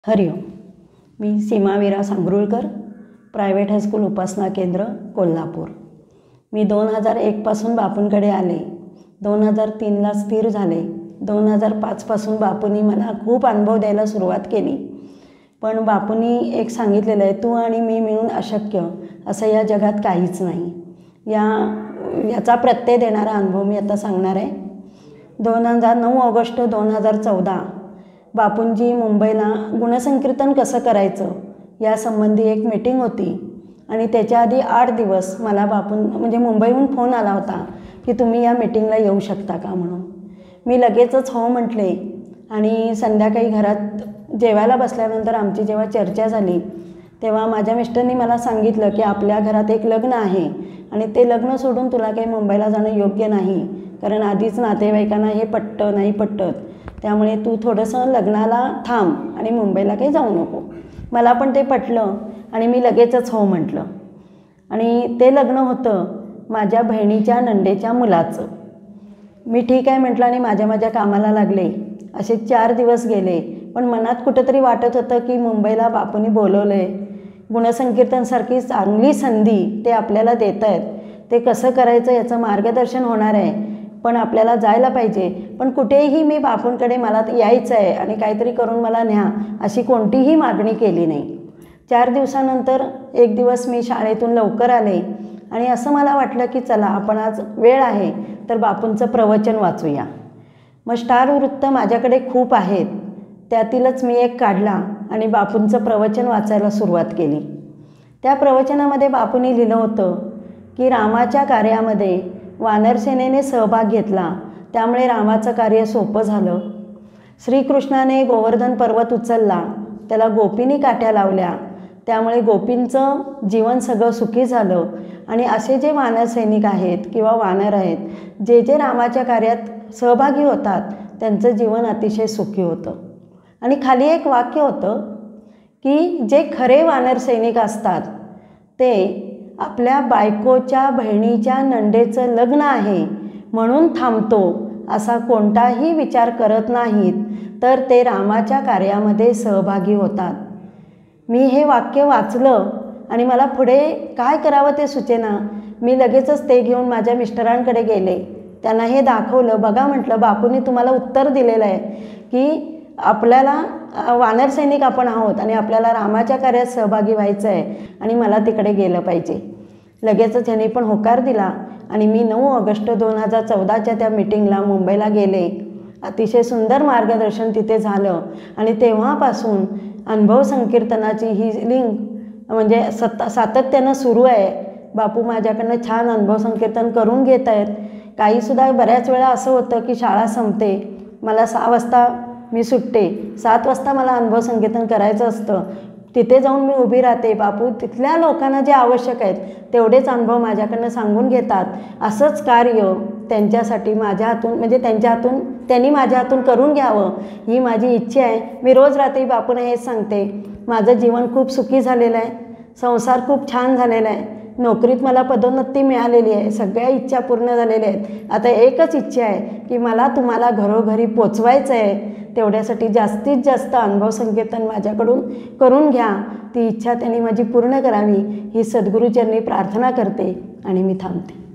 हरिओम. मी सीमावीरा सांगरुळकर, private high school उपासना केंद्र कोल्हापूर. मी 2001 पासून बापूंकडे आले. 2003ला स्थिर झाले. 2005 पासून बापूंनी मला खूप अनुभव द्यायला सुरुवात केली. पण बापूंनी एक सांगितलेलं आहे, तू आणि मी मिळून अशक्य असं या जगात काहीच नाही. याचा प्रत्यय देणारा अनुभव मी आता सांगणार आहे. 9 ऑगस्ट 2014 बापूंजी मुंबईला गुणसंकीर्तन कसं करायचं यासंबंधी एक मीटिंग होती आणि त्याच्या आधी 8 दिवस मला म्हणजे मुंबईहून फोन आला होता की तुम्ही या मीटिंगला येऊ शकता का म्हणून. मी लगेचच हो म्हटले आणि संध्याकाळी घरात जेवायला बसल्यानंतर आमची जेव्हा चर्चा झाली तेव्हा माझ्या मिस्टरनी मला सांगितलं की आपल्या घरात एक लग्न आहे आणि ते लग्न सोडून तुला काही मुंबईला जाणं योग्य नाही, कारण आधीच नातेवाईकांना हे पटतं नाही पटत, त्यामुळे तू थोडंसं लग्नाला थांब आणि मुंबईला काही जाऊ नको. मला पण ते पटलं आणि मी लगेचच हो म्हटलं. आणि ते लग्न होतं माझ्या बहिणीच्या नंदेच्या मुलाचं. मी ठीक आहे म्हटलं आणि माझ्या कामाला लागले. असे 4 दिवस गेले, पण मनात कुठंतरी वाटत होतं की मुंबईला बापूंनी बोलवलं आहे, गुणसंकीर्तनसारखी चांगली संधी ते आपल्याला देत आहेत, ते कसं करायचं याचं मार्गदर्शन होणार आहे, पण आपल्याला जायला पाहिजे. पण कुठेही मी बापूंकडे मला यायचं आहे आणि काहीतरी करून मला न्या अशी कोणतीही मागणी केली नाही. 4 दिवसानंतर एक दिवस मी शाळेतून लवकर आले आणि असं मला वाटलं की चला आपण आज वेळ आहे तर बापूंचं प्रवचन वाचूया. मग स्टार वृत्त माझ्याकडे खूप आहेत, त्यातीलच मी एक काढला आणि बापूंचं प्रवचन वाचायला सुरुवात केली. त्या प्रवचनामध्ये बापूंनी लिहिलं होतं की रामाच्या कार्यामध्ये वानरसेनेने सहभाग घेतला, त्यामुळे रामाचं कार्य सोपं झालं. श्रीकृष्णाने गोवर्धन पर्वत उचलला, त्याला गोपींनी काठ्या लावल्या, त्यामुळे गोपींचं जीवन सगळं सुखी झालं. आणि असे जे वानर सैनिक आहेत किंवा वानर आहेत, जे रामाच्या कार्यात सहभागी होतात त्यांचं जीवन अतिशय सुखी होतं. आणि खाली एक वाक्य होतं की जे खरे वानर सैनिक असतात ते आपल्या बायकोच्या बहिणीच्या नंदेचं लग्न आहे म्हणून थांबतो असा कोणताही विचार करत नाहीत, तर ते रामाच्या कार्यामध्ये सहभागी होतात. मी हे वाक्य वाचलं आणि मला पुढे काय करावं ते सुचेना. मी लगेचच ते घेऊन माझ्या मिस्टरांकडे गेले, त्यांना हे दाखवलं. बघा म्हटलं, बापूंनी तुम्हाला उत्तर दिलेलं आहे की आपल्याला वानर सैनिक आपण आहोत आणि आपल्याला रामाच्या कार्यात सहभागी व्हायचं आहे आणि मला तिकडे गेलं पाहिजे. लगेचच ह्यांनी पण होकार दिला आणि मी 9 ऑगस्ट 2014च्या त्या मीटिंगला मुंबईला गेले. अतिशय सुंदर मार्गदर्शन तिथे झालं आणि तेव्हापासून अनुभव संकीर्तनाची ही लिंक म्हणजे सातत्यानं सुरू आहे. बापू माझ्याकडनं छान अनुभव संकीर्तन करून घेत आहेत. काहीसुद्धा बऱ्याच वेळा असं होतं की शाळा संपते, मला 6 वाजता मी सुटते, 7 वाजता मला अनुभव संकीर्तन करायचं असतं, तिथे जाऊन मी उभी राहते. बापू तिथल्या लोकांना जे आवश्यक आहेत तेवढेच अनुभव माझ्याकडनं सांगून घेतात. असंच कार्य त्यांच्यासाठी माझ्या हातून म्हणजे त्यांनी माझ्या हातून करून घ्यावं ही माझी इच्छा आहे. मी रोज रात्री बापूंना हेच सांगते, माझं जीवन खूप सुखी झालेलं आहे, संसार खूप छान झालेला आहे, नोकरीत मला पदोन्नती मिळालेली आहे, सगळ्या इच्छा पूर्ण झालेल्या आहेत. आता एकच इच्छा आहे की मला तुम्हाला घरोघरी पोचवायचं आहे, तेवढ्यासाठी जास्तीत जास्त अनुभव संकीर्तन माझ्याकडून करून घ्या. ती इच्छा त्यांनी माझी पूर्ण करावी ही सद्गुरूचरणी प्रार्थना करते आणि मी थांबते.